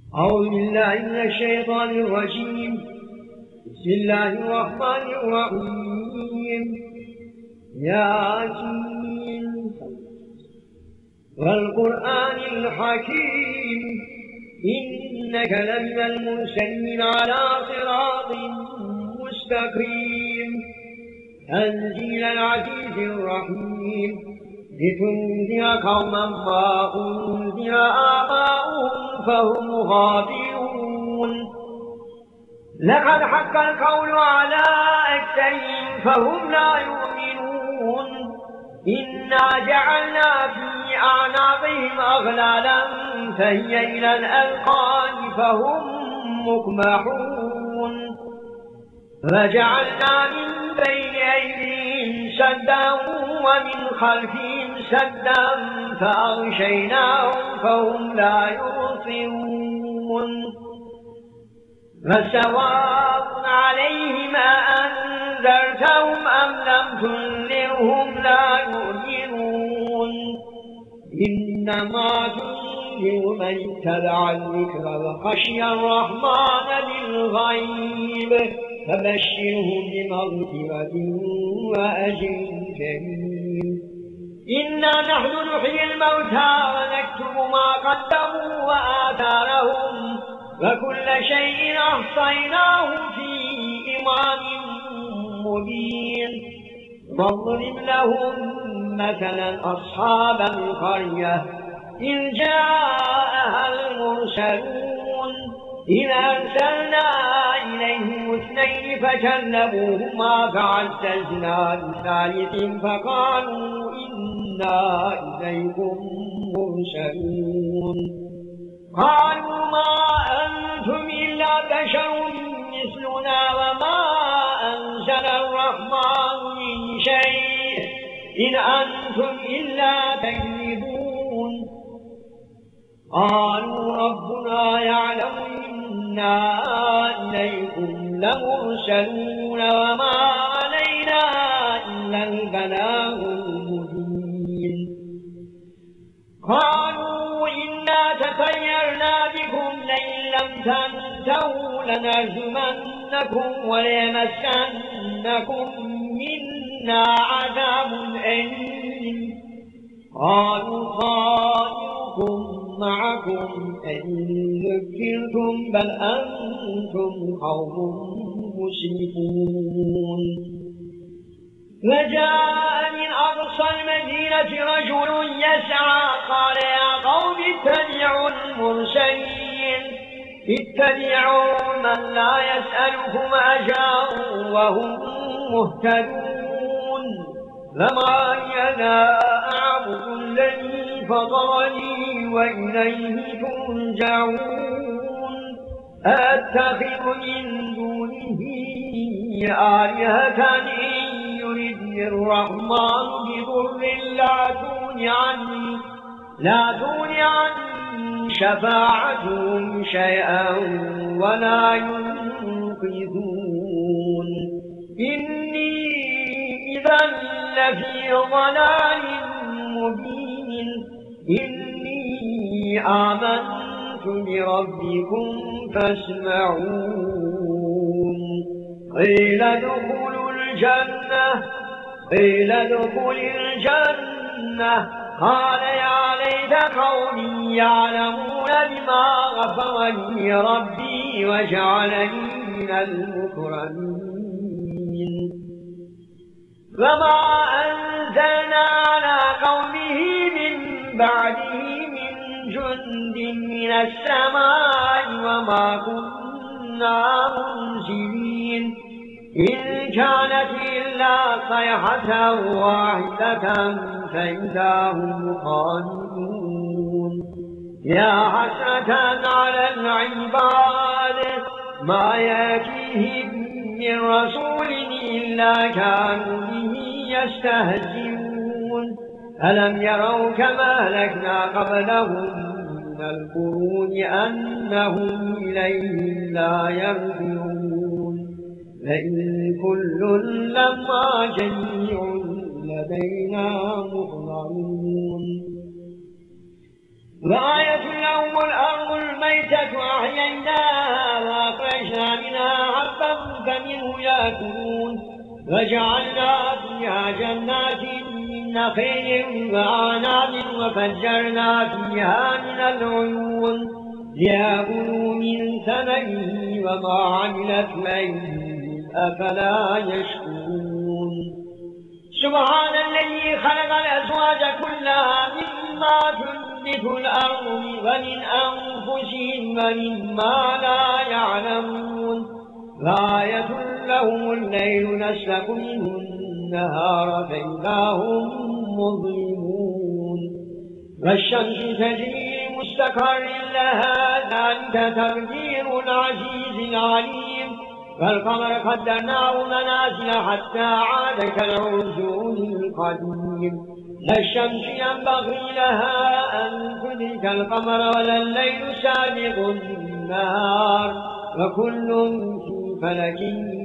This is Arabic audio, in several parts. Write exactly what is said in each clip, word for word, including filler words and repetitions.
أعوذ بالله من الشيطان الرجيم. بسم الله الرحمن الرحيم. ياسين والقرآن الحكيم إنك لمن المرسلين على صراط مستقيم تنزيل العزيز الرحيم لتنذر قوما ما أنذر آباؤهم فهم غافلون. لقد حق القول على أكثرهم فهم لا يؤمنون. إنا جعلنا في أعناقهم أغلالا فهي إلى الأذقان فهم مقمحون. فجعلنا من بين أيديهم سدا ومن خلفهم سدا فأغشيناهم فهم لا يبصرون. فسواء عليهم أأنذرتهم أم لم تنذرهم لا يؤمنون. إنما تنذر من اتبع الذكر وخشي الرحمن بالغيب فبشره بمغفرة وأجر كريم. إنا نحن نحيي الموتى ونكتب ما قدموا وآثارهم وكل شيء أحصيناه في إمام مبين. واضرب لهم مثلا أصحاب القرية إذ جاءها المرسلون إذ أرسلنا إليهم اثنين فكذبوهما فعززنا بثالث فقالوا إنا إليكم مرسلون. قالوا ما أنتم إلا بشر مثلنا وما أنزل الرحمن من شيء إن أنتم إلا تكذبون. قالوا ربنا يعلم إنا إليكم لمرسلون وما علينا إلا البلاغ المبين. قالوا إنا تطيرنا بكم لئن لم تنتهوا لنرجمنكم وليمسنكم منا عذاب أليم. قالوا طائركم معكم أئن ذكرتم بل أنتم قوم مسرفون. فجاء من أقصى المدينة رجل يسعى قال يا قوم اتبعوا المرسلين اتبعوا من لا يسألكم أجرا وهم مهتدون. فما لي لا أعبد الذي فطرني وإليه ترجعون. أتخذ من دونه آلهة إن يردني الرحمن بضر لا تغن عني لا تغن عني شفاعتهم شيئا ولا ينقذون. إني إذا لفي ضلال مبين. إني آمنت بربكم فاسمعون. قيل ادخلوا الجنة قيل ادخل الجنة قال يا ليت قومي يعلمون بما غفر لي ربي وجعلني من المكرمين. وما أنزلنا على قومه من بعده من جند من السماء وما كنا منزلين إن كانت إلا صيحة واحدة فإذا هم خالدون. يا حسرة على العباد ما يأتيهم من رسول إلا كانوا به يستهزئون. ألم يروا كما أهلكنا قبلهم من القرون أنهم إليهم لا يرجعون. فإن كل لما جميع لدينا محضرون. وآية لهم الأرض الميتة الميتة أحييناها وأخرجنا منها حبا فمنه يأكلون وجعلنا فيها جنات من نخيل وأعناب وفجرنا فيها من العيون ليأكلوا من ثمره وما عملت أيديهم أفلا يشكرون سبحان الذي خلق الأزواج كلها مما تنبت الأرض ومن أنفسهم ومما لا يعلمون غاية لهم الليل نسلك منه النهار فإذا هم مظلمون والشمس تجري لمستقر لها ذلك تقدير العزيز العليم والقمر قدرناه منازل حتى عاد كالعرجون القديم لا الشمس ينبغي لها أن تدرك القمر ولا الليل سابق النهار وكل في فلك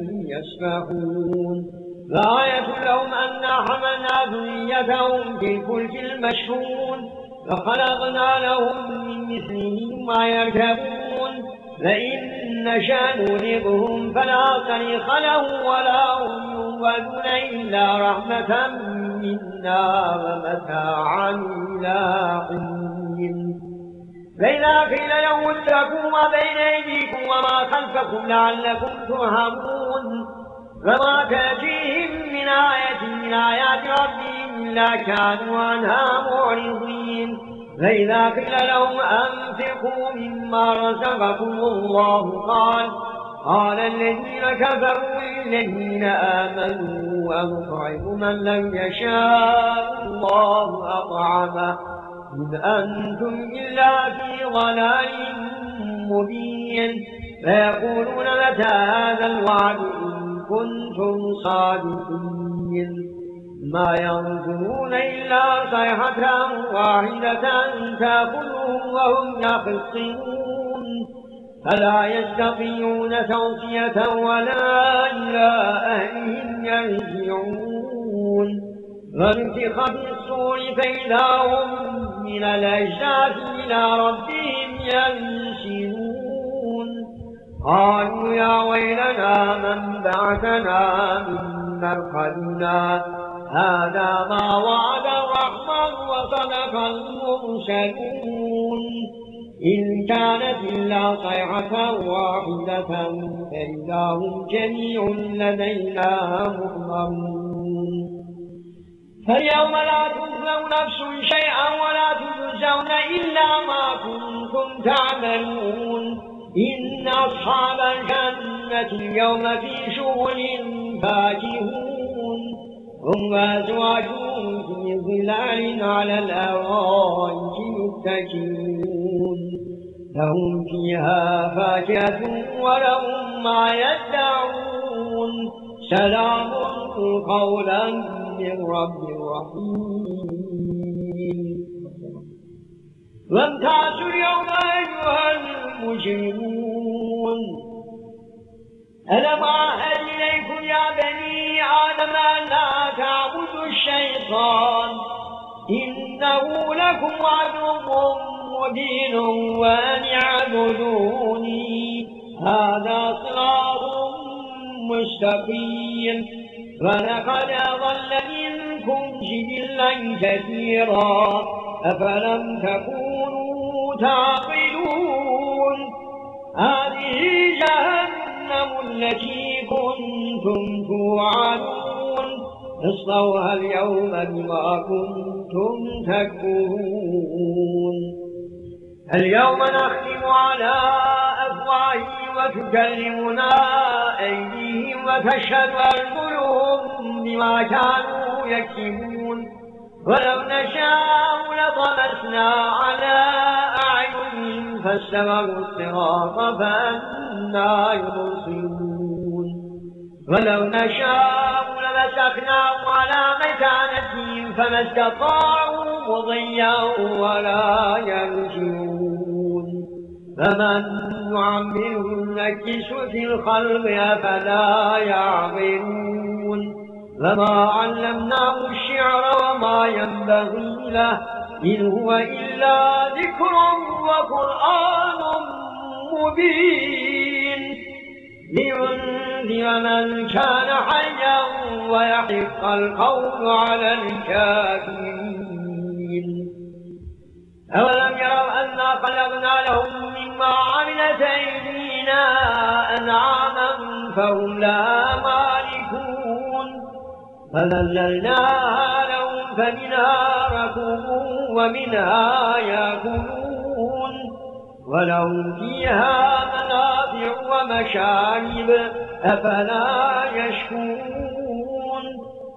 يسبحون غاية لهم أنا حملنا ذريتهم في الفلك المشحون وخلقنا لهم من مثلهم ما يركبون لئن نشاء نغرقهم فلا طريق لهم ولا هم ينولون إلا رحمة منا ومتاعا إلى حين فإذا قيل لهم اتقوا ما بين أيديكم وما خلفكم لعلكم ترحمون وما تأتيهم من آية من آيات ربهم إلا كانوا عنها معرضين فإذا قيل لهم أنفقوا مما رزقكم الله قال قال الذين كفروا للذين آمنوا أنطعم من لم يشاء الله أطعمه إن أنتم إلا في ضلال مبين فيقولون متى هذا الوعد إن كنتم صادقين ما ينظرون إلا صيحة واحدة تأخذهم وهم يخصمون فلا يستطيعون توصية ولا إلى أهلهم يرجعون ونفخ في الصور فإذا هم من الأجداث إلى ربهم ينسلون قالوا يا ويلنا من بعثنا من مرقدنا هذا ما وعد الرحمن وصدق المرسلون إن كانت إلا صيحة واحدة فإذا هم جميع لدينا محضرون فاليوم لا تظلم نفس شيئا ولا تجزون إلا ما كنتم تعملون إن أصحاب الجنة اليوم في شغل فاكهون هم وأزواجهم في ظلال على الأرائك متكئون لهم فيها فاكهة ولهم ما يدعون سلام قولا من رب رحيم وامتازوا اليوم أيها المجرمون ألم أعهد إليكم يا بني آدم لا تعبدوا الشيطان إنه لكم عدو مبين وأن اعبدوني هذا صراط مستقيم ولقد أضل منكم جبلا كثيرا أفلم تكونوا تعقلون هذه جهنم التي كنتم توعدون اصلوها اليوم بما كنتم تكفرون اليوم نختم على أفواههم وتكلمنا أيديهم وتشهد أرجلهم بما كانوا يكسبون ولو نشاء لطمسنا على أعينهم فاستبقوا الصراط فأنى يبصرون ولو نشاء لمسخناهم على مكانتهم فما استطاعوا مضيا ولا يرجعون فمن يعمره نكس في الخلق أفلا يعقلون وما علمناه الشعر وما ينبغي له إن هو إلا ذكر وقرآن مبين لينذر من كان حيا ويحق القول على الكافرين. أولم يروا أنا خلقنا لهم مما عملت أيدينا أنعاما فهم لها مالكون فذللناها لهم فمنها ركوبون ومنها يأكلون ولهم فيها منافع ومشارب أفلا يشكرون.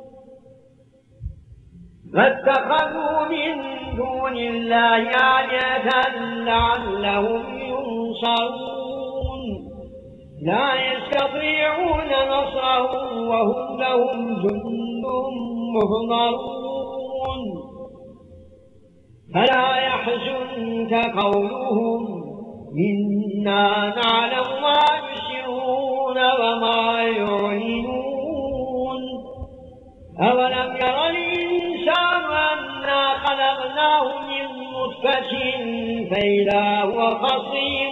فاتخذوا من دون الله آلهة لعلهم ينصرون لا يستطيعون نصرهم وهم لهم جند محضرون. فلا يحزنك قولهم إنا نعلم ما يسرون وما يعلنون. أولم ير الإنسان أنا خلقناه من نطفة فإذا هو خصيم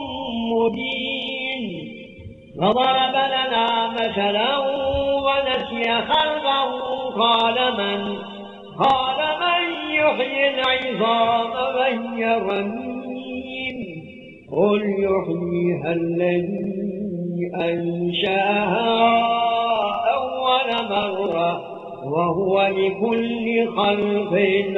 مبين وضرب لنا مثلا ونسي خلقه قال من قال من يحيي العظام وهي رميم قل يحييها الذي أنشأها أول مرة وهو بكل خلق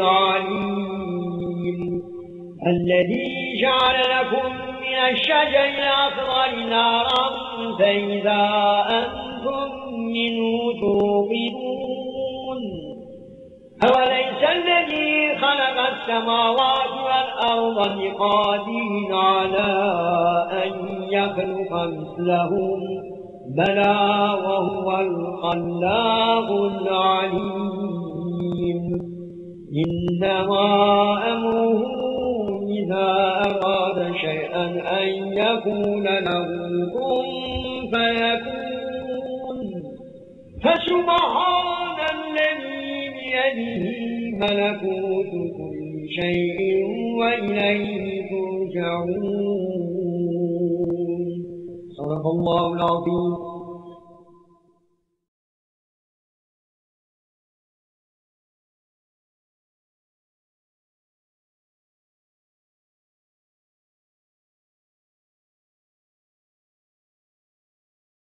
عليم. الذي جعل لكم من الشجر الأخضر نارا فإذا أنتم منه توقدون. أوليس الذي خلق السماوات والأرض بقادر على أن يخلق مثلهم بلى وهو الخلاق العليم. إنما أمره إذا أراد شيئا أن يكون له كن فيكون. فسبحان الذي بيده ملكوت كل شيء وإليه ترجعون. صدق الله العظيم.